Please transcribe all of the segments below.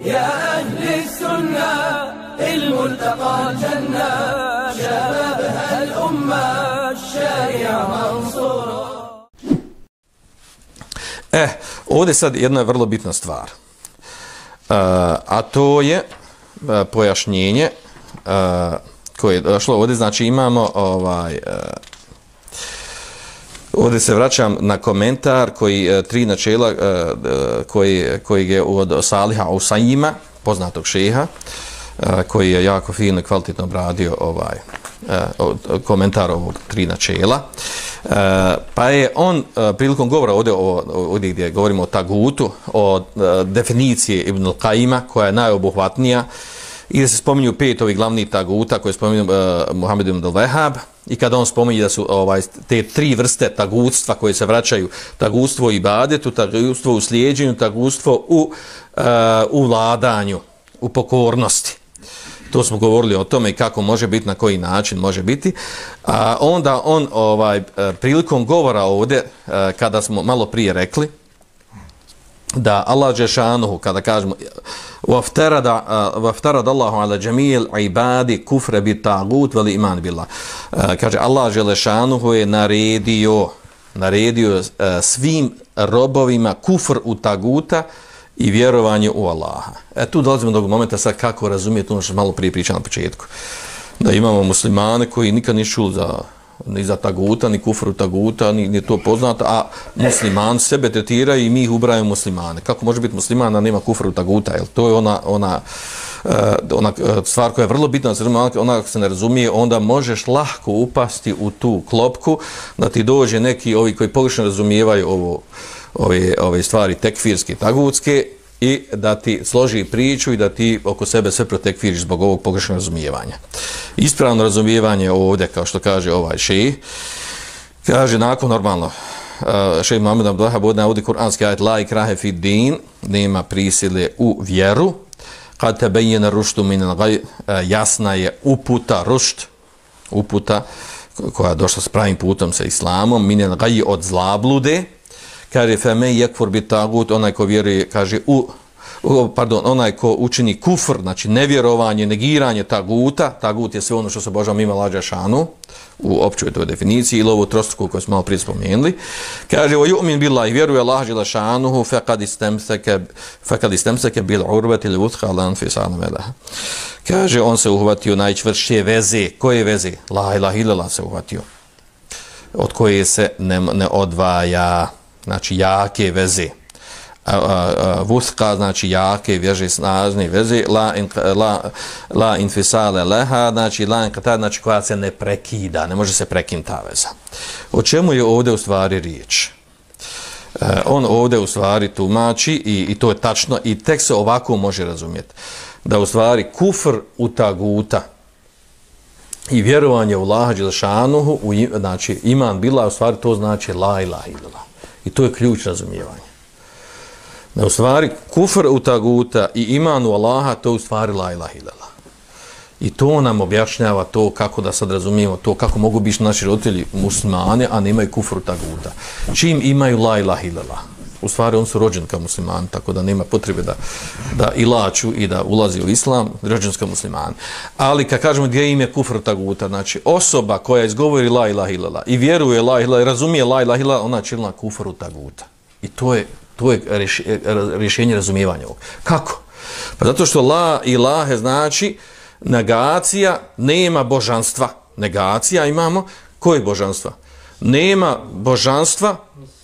يا أهل السنة الملتقى الجنة شبابها الأمة الشارع منصورة. Ovdje sad jedna vrlo bitna stvar, a to je pojašnjenje koje je došlo ovdje. Znači imamo ovdje se vraćam na komentar koji tri načela koji je od Saliha Usaima, poznatog šeha, koji je jako fino i kvalitetno obradio komentar ovog tri načela. Pa je on prilikom govora ovdje gdje govorimo o tagutu, o definiciji Ibn al-Qaima koja je najobuhvatnija, i da se spominju 5 ovih glavnih taguta koje spominju Muhammed ibn al-Wahhab, i kada on spominje da su te 3 vrste tagutstva koje se vraćaju: tagutstvo u ibadetu, tagutstvo u slijeđenju, tagutstvo u vladanju, u pokornosti. To smo govorili o tome i kako može biti, na koji način može biti. A onda on prilikom govora ovdje, kada smo malo prije rekli da Allah džešanuhu, kada kažemo vaftarad Allahu ala džemil ibadi kufre bi tagut veli iman billah, kaže Allah džešanuhu je naredio svim robovima kufr u taguta i vjerovanje u Allaha. Tu dolazimo do momenta sad kako razumijete ono što malo prije pričam na početku. Da imamo muslimane koji nikad nisu čuli ni za taguta, ni kufru taguta, ni to poznato, a musliman sebe tretiraju i mi ih ubrajamo muslimane. Kako može biti musliman, a nema kufru taguta? Jel? To je ona stvar koja je vrlo bitna, ona ako se ne razumije, onda možeš lahko upasti u tu klopku, da ti dođe neki ovi koji pogrešno razumijevaju ove stvari tekfirske, tagutske, i da ti složi priču i da ti oko sebe sve protekfiriš zbog ovog pogrešnog razumijevanja. Ispravno razumijevanje ovdje, kao što kaže ovaj šejh, kaže nakon normalno, šejh Muhammed ibn al-Wahhab navodi kuranski ajet la ikrahe fi din, nema prisile u vjeru, kad tebeyyana ruštu min al-gay, jasna je uputa, rušt, uputa koja je došla s pravim putom sa islamom, min al-gay, od zlablude. Kaže feme yekfur bi tagut, onaj ko vjeruje, kaže onaj ko učini kufr, znači nevjerovanje, negiranje taguta. Tagut je sve ono što se obožava mimo Allaha dželešanu u općoj toj definiciji, ili ovu trostruku koju smo malo prije spomenuli. Kaže o yu'min billahi, vjeruje Allaha dželešanu, faqad istamsaka bil urvati al wuthqa la infisama laha. Kaže on se uhvatio najčvršće veze. Koje veze? La ilaha illallah se uhvatio, od koje se ne odvaja. Znači jake veze. Vuthqa znači jake veze, snažne veze. La infisale leha, znači la inqita, znači koja se ne prekida, ne može se prekinuti ta veza. O čemu je ovdje u stvari riječ? On ovdje u stvari tumači, i to je tačno, i tek se ovako može razumjeti, da u stvari kufr u taguta i vjerovanje u Allaha dželešanuhu, znači iman billah, u stvari to znači la ilaha illallah. I to je ključ razumijevanja. Da u stvari kufr u taguta i iman u Allaha, to u stvari la ilaha illallah. I to nam objašnjava to kako da sad razumijemo to, kako mogu biti naši roditelji muslimani, a nemaju kufr u taguta. Čim imaju la ilaha illallah? U stvari oni su rođeni kao muslimani, tako da nema potrebe da ilaču i da ulazi u islam, rođeni kao muslimani. Ali kad kažemo gdje im je kufr taguta, znači osoba koja izgovori la ilaha illallah i vjeruje la ilaha, razumije la ilaha illallah, ona činila kufr taguta. I to je rješenje razumijevanja ovog. Kako? Pa zato što la ilaha znači negacija, nema božanstva. Negacija imamo. Koje božanstva? Nema božanstva.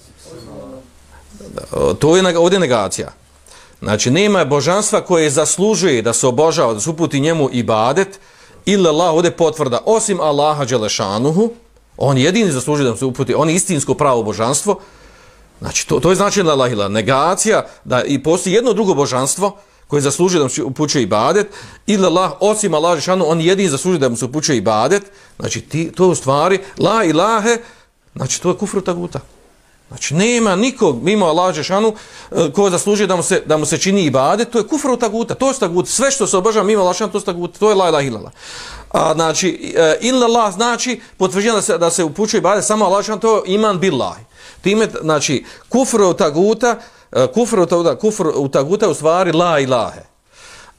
To je ovdje negacija. Znači nema božanstva koje zaslužuje da se obožava, da se uputi njemu ibadet, illa Allah, ovdje potvrda, osim Allaha dželešanuhu, on jedini zaslužuje da se uputi, on je istinsko pravo božanstvo. Znači to je znači la ilaha, negacija da i postoji jedno drugo božanstvo koje zaslužuje da mu se upućuje ibadet, illa Allah, osim Allaha dželešanuhu, on jedini zaslužuje da mu se upućuje ibadet. Znači to je u stvari la ilahe, znači to je kufru taguta. Znači nema nikog mimo Allaha dželešanu ko zaslužuje da mu se čini ibadet, to je kufru taguta, to je tagut, sve što se obožava mimo Allaha, to je tagut, to je la ilaha illallah. A znači illallah znači potvrđeno da se upućuje ibadet samo Allaha, to je iman billahi. Time znači kufru taguta u stvari la ilahe.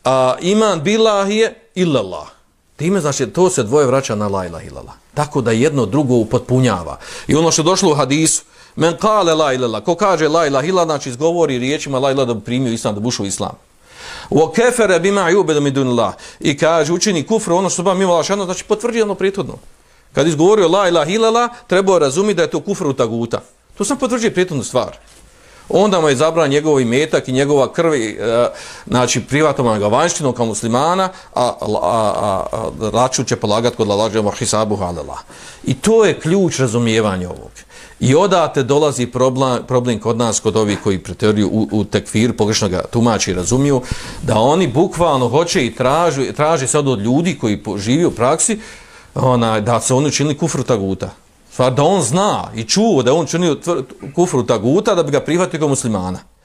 iman billah je illallah. Time znači to se dvoje vraća na la ilaha illallah. Tako da jedno drugo upotpunjava. I ono što je došlo u hadisu, men kale la illallah, ko kaže la ilaha illallah, znači izgovori riječima la ilaha da bi primio islam, da bi ušao u islam. Wa kafara bima yu'badu min dunillah. I kaže učini kufr ono što ba mimo Allaha, znači potvrđuje ono prethodno. Kad izgovorio la ilaha illallah, trebao razumjeti da je to kufr u taguta. To sam potvrđuje prethodnu stvar. Onda mu je zabran njegov imetak i njegova krv, znači privatnom ga vanjštinom kao muslimana, a račun će polagati kod Allaha hisabuhu ala Allah. I to je ključ razumijevanja ovog. I odate dolazi problem kod nas, kod ovih koji pretjeruju u tekfir, pogrešno ga tumači i razumiju, da oni bukvalno hoće i traže sad od ljudi koji živi u praksi, da se oni učinili kufru taguta. Stvar da on zna i čuo da on činio kufru taguta da bi ga prihvatio kao muslimana.